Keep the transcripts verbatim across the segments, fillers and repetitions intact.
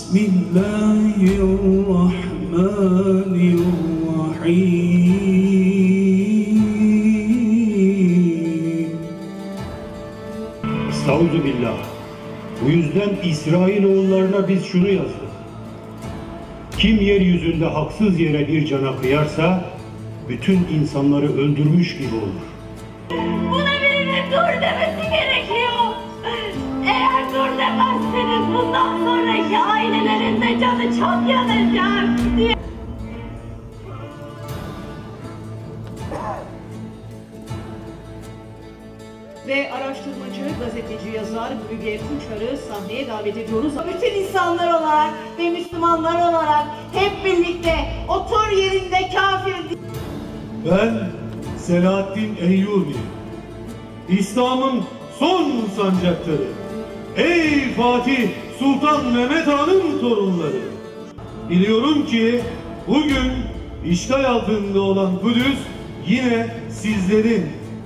Bismillahirrahmanirrahim. Estağfirullah. Bu yüzden İsrailoğullarına biz şunu yazdık. Kim yeryüzünde haksız yere bir cana kıyarsa, bütün insanları öldürmüş gibi olur. Buna birinin dur demesi gerekiyor. Eğer dur demezseniz bundan sonraki ailelerin de canı çok yanacak diye. Ve araştırmacı, gazeteci, yazar Müge Tunçar'ı sahneye davet ediyoruz. Bütün insanlar olarak ve Müslümanlar olarak hep birlikte otur yerinde kafir. Ben Selahaddin Eyyubi, İslam'ın son sancaktarı, ey Fatih Sultan Mehmet Han'ın torunları. Biliyorum ki bugün işgal altında olan Kudüs yine sizlerin.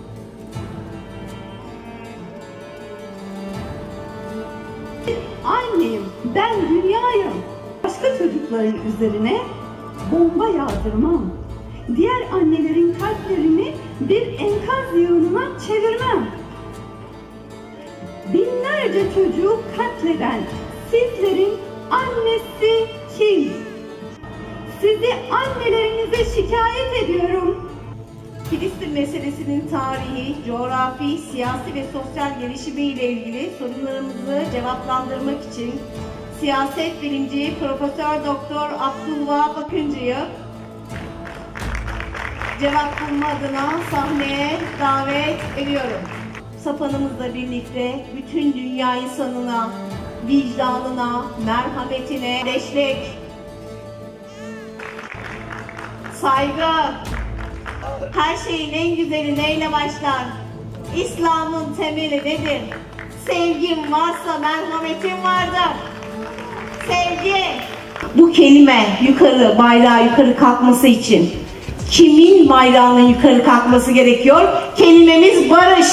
Anneyim, ben dünyayım. Başka çocukların üzerine bomba yağdırmam. Diğer annelerin kalplerini bir enkaz yığınına çevirmem. Binlerce çocuğu katleden sizlerin annesi kim? Sizi annelerinize şikayet ediyorum. Filistin meselesinin tarihi, coğrafi, siyasi ve sosyal gelişimiyle ilgili sorularımızı cevaplandırmak için siyaset bilimci Profesör Doktor Abdullah Akıncı'yı cevap bulma adına sahneye davet ediyorum. Sapanımızla birlikte bütün dünya insanına, vicdanına, merhametine destek, saygı. Her şeyin en güzeli neyle başlar? İslam'ın temeli nedir? Sevgin varsa merhametin vardır. Sevgi. Bu kelime yukarı, bayrağı yukarı kalkması için kimin bayrağının yukarı kalkması gerekiyor? Kelimemiz barış.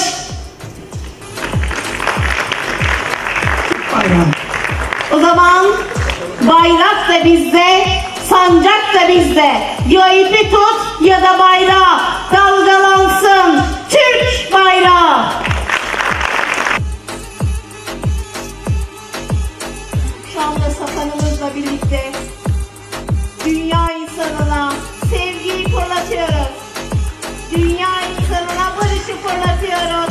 Bayram. O zaman bayrak da bizde, sancak da bizde. Ya ipi tut ya da bayrağı dalgalansın. Türk bayrağı. Şu anda sapanımızla birlikte dünya insanına sevgiyi fırlatıyoruz. Dünya insanına barışı fırlatıyoruz.